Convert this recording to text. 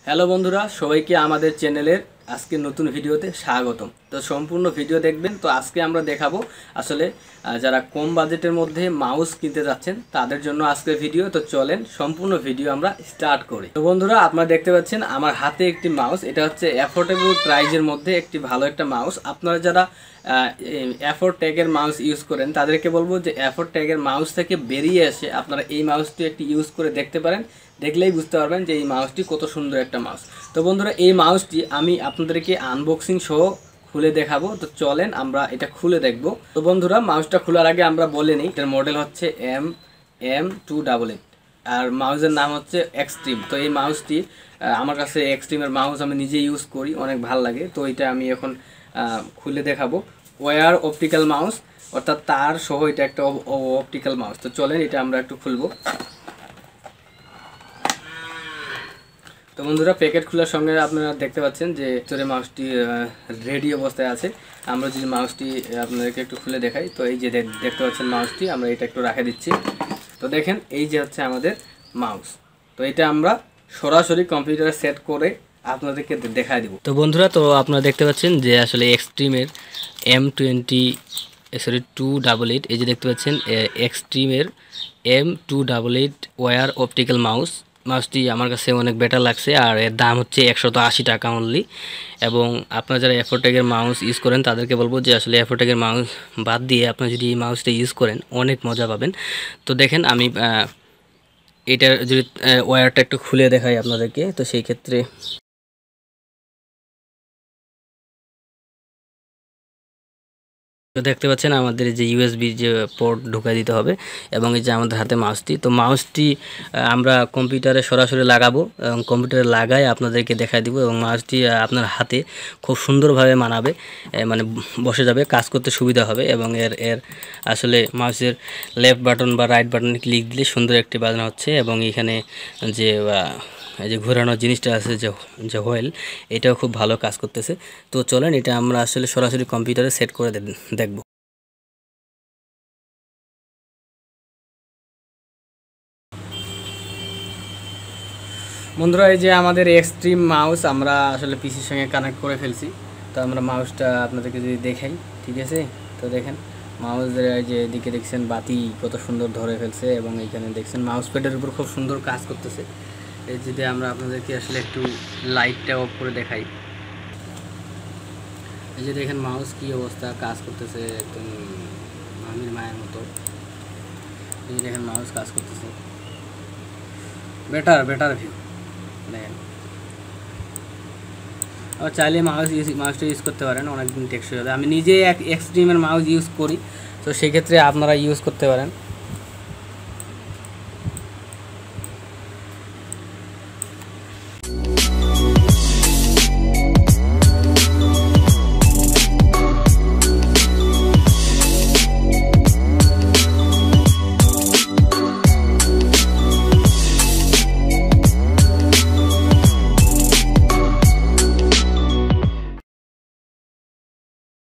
Hello বন্ধুরা, সবাইকে আমাদের চ্যানেলের আজকে নতুন ভিডিওতে স্বাগতম। তো সম্পূর্ণ ভিডিও দেখবেন। তো আজকে আমরা দেখাবো আসলে যারা কম বাজেটের মধ্যে মাউস কিনতে যাচ্ছেন তাদের জন্য আজকের ভিডিও। তো চলেন সম্পূর্ণ ভিডিও আমরা স্টার্ট করি। তো বন্ধুরা, আপনারা দেখতে পাচ্ছেন আমার হাতে একটি মাউস। এটা হচ্ছে অ্যাফোর্ডেবল প্রাইজের মধ্যে একটি ভালো একটা মাউস। আপনারা যারা অ্যাফোর্ড ট্যাগের মাউস ইউজ করেন তাদেরকে বলবো যে অ্যাফোর্ড ট্যাগের মাউস থেকে বেরিয়ে এসে আপনারা এই মাউসটি একটি ইউজ করে দেখতে পারেন। দেখলেই বুঝতে পারবেন যে এই মাউসটি কত সুন্দর একটা মাউস। তো বন্ধুরা, এই মাউসটি আমি আপনাদেরকে আনবক্সিং সহ খুলে দেখাবো। তো চলেন আমরা এটা খুলে দেখব। তো বন্ধুরা, মাউসটা খোলার আগে আমরা বলে নিই এটার মডেল হচ্ছে M288 আর মাউসের নাম হচ্ছে এক্সট্রিম। তো এই মাউসটি আমার কাছে এক্সট্রিমের মাউস আমি নিজে ইউজ করি, অনেক ভালো লাগে। তো এটা আমি এখন খুলে দেখাবো। ওয়্যার অপটিক্যাল মাউস, অর্থাৎ তার সহ এটা একটা অপটিক্যাল মাউস। তো চলেন এটা আমরা একটু খুলবো। তো বন্ধুরা, প্যাকেট খোলার সঙ্গে আপনারা দেখতে পাচ্ছেন যে ভিতরে মাউসটি রেডি অবস্থায় আছে। আমরা যদি মাউসটি আপনাদেরকে একটু খুলে দেখাই, তো এই যে দেখতে পাচ্ছেন মাউসটি, আমরা এটা একটু রেখে দিচ্ছি। তো দেখেন এই যে হচ্ছে আমাদের মাউস। তো এটা আমরা সরাসরি কম্পিউটারে সেট করে আপনাদেরকে দেখাই দিব। তো বন্ধুরা, তো আপনারা দেখতে পাচ্ছেন যে আসলে এক্সট্রিমের M288 এই যে দেখতে পাচ্ছেন এক্সট্রিমের M288 ওয়্যার অপটিক্যাল মাউসটি আমার কাছে অনেক বেটার লাগছে। আর এর দাম হচ্ছে 180 টাকা অনলি। এবং আপনারা যারা অ্যাফোর্ড ট্যাগের মাউস ইউজ করেন তাদেরকে বলবো যে আসলে অ্যাফোর্ড ট্যাগের মাউস বাদ দিয়ে আপনারা যদি এই মাউসটা ইউজ করেন অনেক মজা পাবেন। তো দেখেন আমি এটার যদি ওয়্যারটা একটু খুলে দেখাই আপনাদেরকে, তো সেই ক্ষেত্রে তো দেখতে পাচ্ছেন আমাদের যে ইউএসবি যে পোর্ট ঢুকাই দিতে হবে। এবং এই যে আমাদের হাতে মাউসটি, তো মাউসটি আমরা কম্পিউটারে সরাসরি লাগাবো এবং কম্পিউটারে লাগাই আপনাদেরকে দেখাই দিব। এবং মাউসটি আপনার হাতে খুব সুন্দরভাবে মানাবে, মানে বসে যাবে, কাজ করতে সুবিধা হবে। এবং এর আসলে মাউসের লেফট বাটন বা রাইট বাটনে ক্লিক দিলে সুন্দর একটি বাজনা হচ্ছে। এবং এখানে যে এই যে ঘোরানোর জিনিসটা আছে যে হুইল, এটাও খুব ভালো কাজ করতেছে। তো চলেন এটা আমরা আসলে সরাসরি কম্পিউটারে সেট করে দেখব। বন্ধুরা, এই যে আমাদের এক্সট্রিম মাউস আমরা আসলে পিসির সঙ্গে কানেক্ট করে ফেলছি। তো আমরা মাউসটা আপনাদেরকে যদি দেখাই, ঠিক আছে? তো দেখেন মাউসের এই যে এদিকে দেখছেন বাতি কত সুন্দর ধরে ফেলছে। এবং এইখানে দেখছেন মাউস প্যাডের উপর খুব সুন্দর কাজ করতেছে। এই যদি আমরা আপনাদেরকে আসলে একটু লাইটটা অফ করে দেখাই, এই যে দেখেন মাউস কি অবস্থা, কাজ করতেছে একদম মামির মায়ের মতো। এই যে দেখেন মাউস কাজ করতেছে, বেটার ভিউ দেখেন। আর চাইলে মাউসটা ইউজ করতে পারেন, অনেকদিন টেকসই হবে। আমি নিজে এক্সট্রিমের মাউস ইউজ করি, তো সেক্ষেত্রে আপনারা ইউজ করতে পারেন।